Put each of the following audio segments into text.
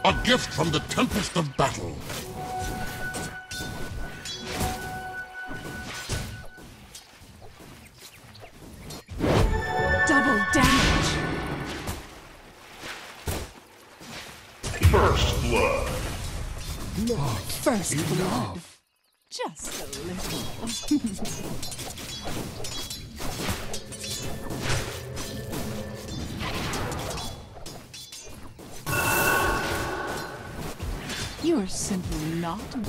A gift from the Tempest of Battle. Double damage. First blood. First blood. Just a little. You're simply not me.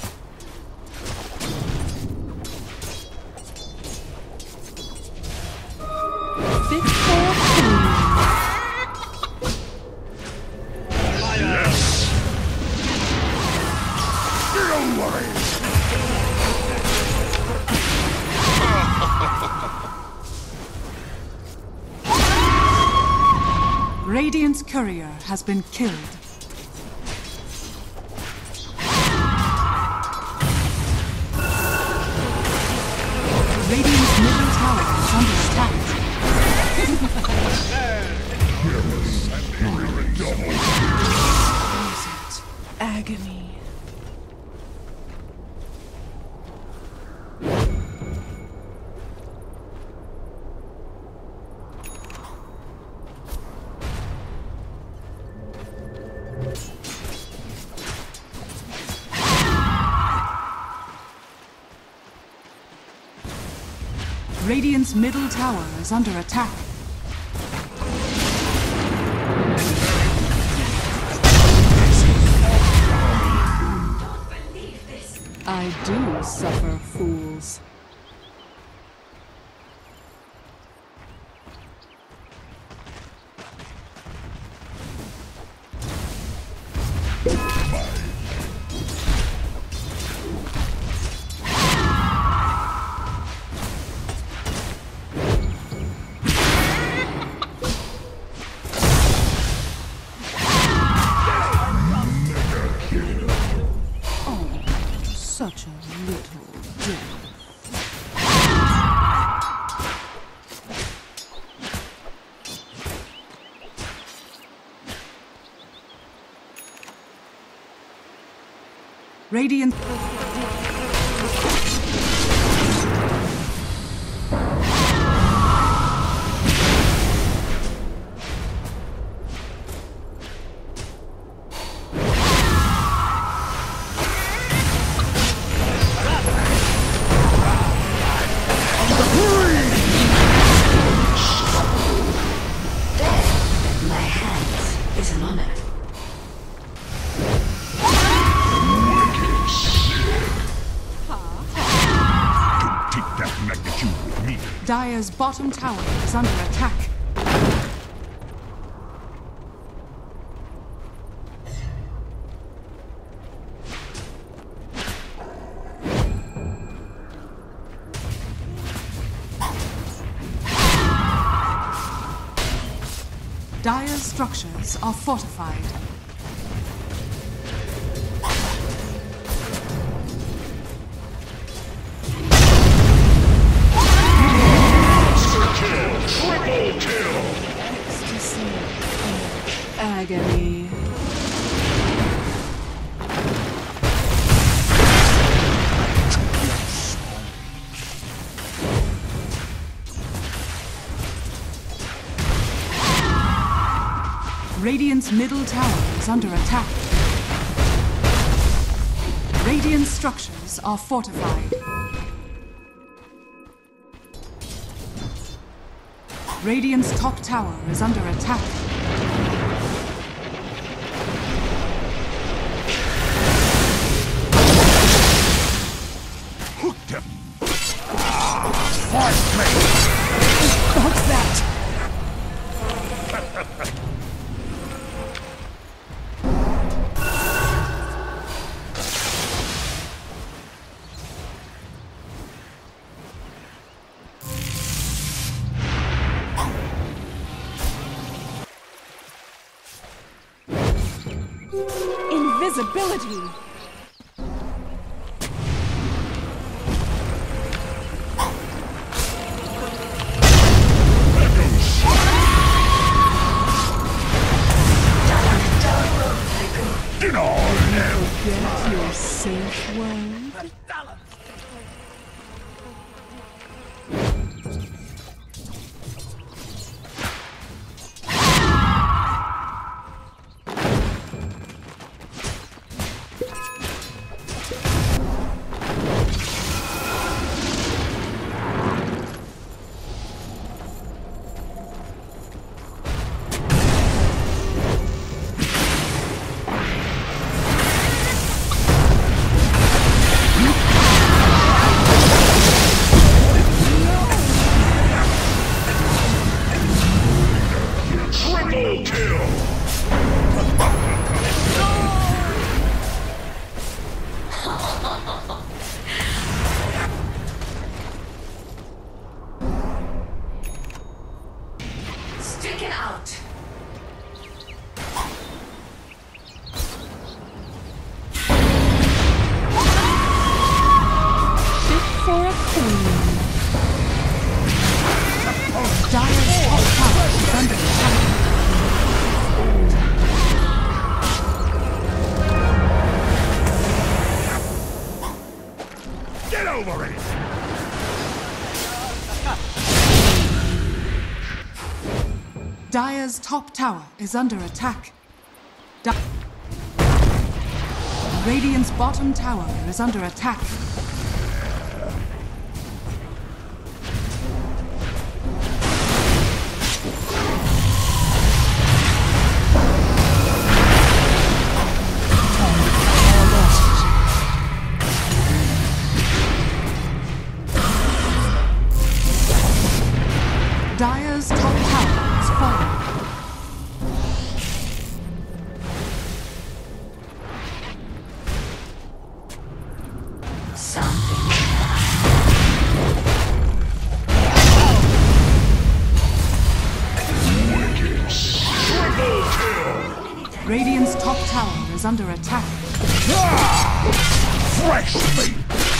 Fit for a queen. Yes. Don't worry. Radiant's courier has been killed. Radiant's middle tower is under attack. Agony. Radiant's middle tower is under attack. I do suffer fools. Such a little death. Radiant. Dire's bottom tower is under attack. Dire's structures are fortified. Agony. Radiant's middle tower is under attack. Radiant structures are fortified. Radiant's top tower is under attack. Hooked him. Fast play. What's that? Invisibility! safe word? Stick it out! Fit for a queen. Dire's top tower is under attack. Get over it! Dire's top tower is under attack. Radiant's bottom tower is under attack. Dire's top tower is falling. Radiant's top tower is under attack. Fresh meat!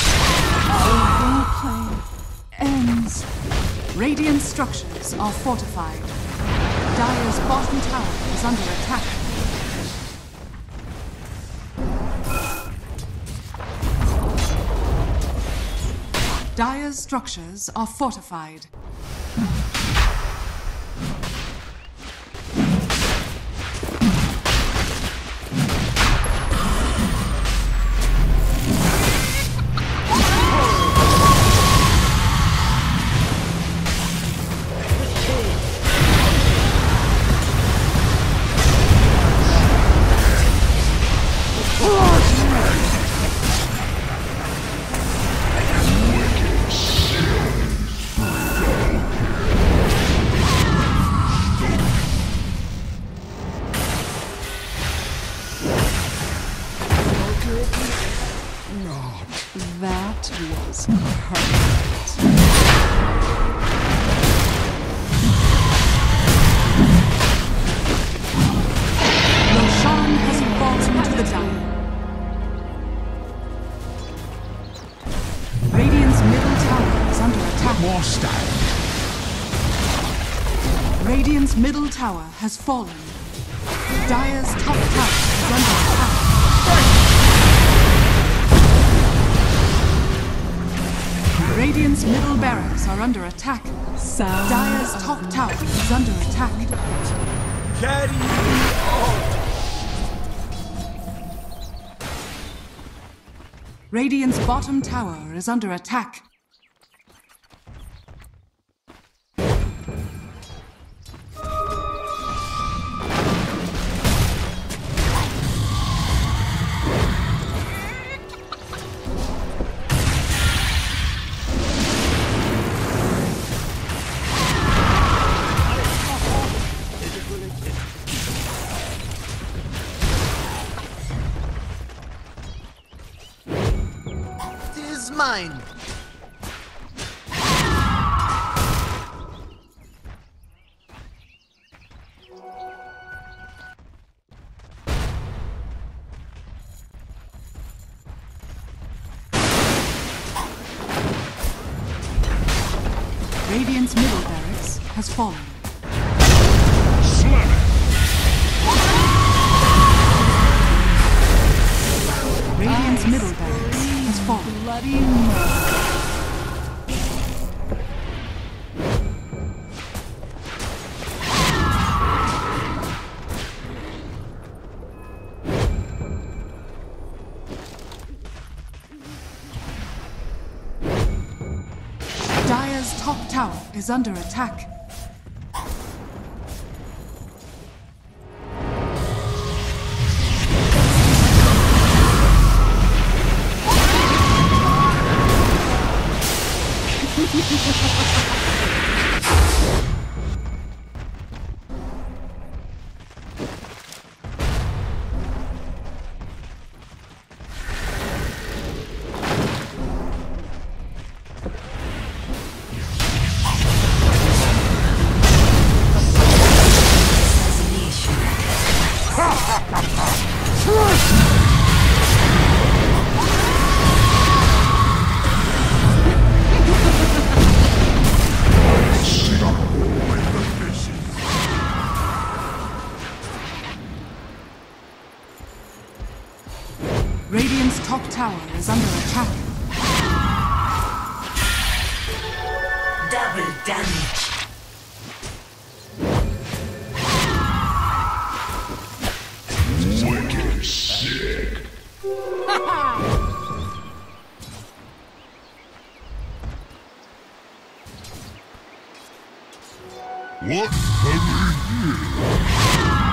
Roleplay ends. Radiant structures are fortified. Dire's bottom tower is under attack. Dire's structures are fortified. That was perfect. Roshan has fallen to the Dire. Radiant's middle tower is under attack. More style. Radiant's middle tower has fallen. Dire's top tower is under attack. Radiant's middle barracks are under attack. Dire's top tower is under attack. Carry Radiant's bottom tower is under attack. Mine. Radiant's middle barracks has fallen. Slam it! Radiant's middle Bloody murder. Dire's top tower is under attack. Radiant's top tower is under attack. Double damage. Wicked sick. What have we here?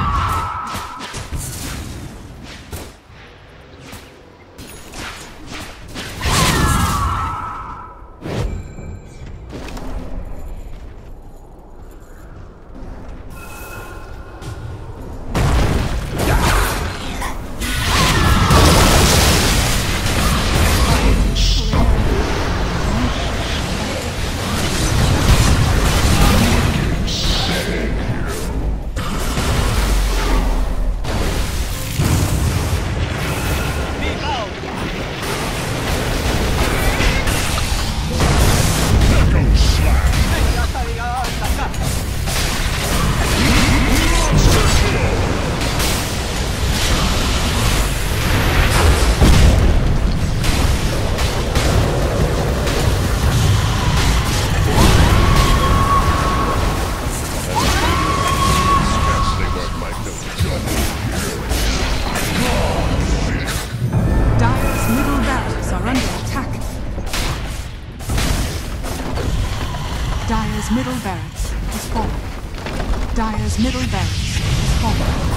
Dire's middle barracks is falling. Dire's middle barracks is falling.